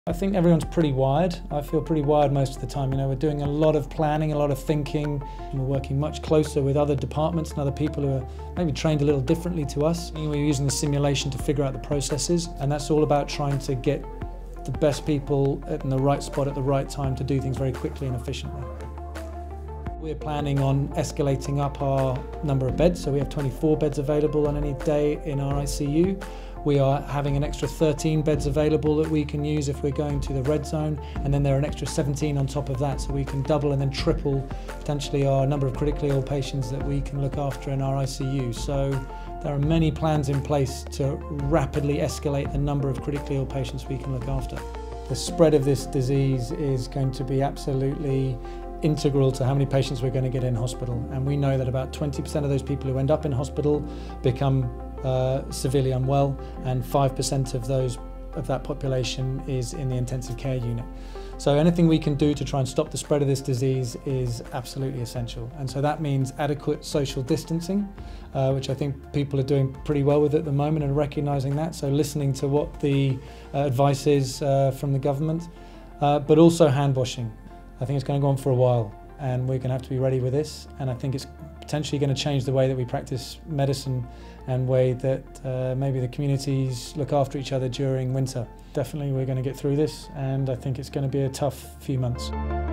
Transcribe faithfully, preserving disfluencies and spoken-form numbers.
I think everyone's pretty wired. I feel pretty wired most of the time. You know, we're doing a lot of planning, a lot of thinking, and we're working much closer with other departments and other people who are maybe trained a little differently to us. We're using the simulation to figure out the processes, and that's all about trying to get the best people in the right spot at the right time to do things very quickly and efficiently. We're planning on escalating up our number of beds, so we have twenty-four beds available on any day in our I C U. We are having an extra thirteen beds available that we can use if we're going to the red zone, and then there are an extra seventeen on top of that, so we can double and then triple potentially our number of critically ill patients that we can look after in our I C U. So there are many plans in place to rapidly escalate the number of critically ill patients we can look after. The spread of this disease is going to be absolutely integral to how many patients we're going to get in hospital, and we know that about twenty percent of those people who end up in hospital become uh, severely unwell, and five percent of those of that population is in the intensive care unit. So anything we can do to try and stop the spread of this disease is absolutely essential, and so that means adequate social distancing, uh, which I think people are doing pretty well with at the moment and recognising that, so listening to what the uh, advice is uh, from the government, uh, but also hand washing. I think it's going to go on for a while, and we're going to have to be ready with this, and I think it's potentially going to change the way that we practice medicine and way that uh, maybe the communities look after each other during winter. Definitely we're going to get through this, and I think it's going to be a tough few months.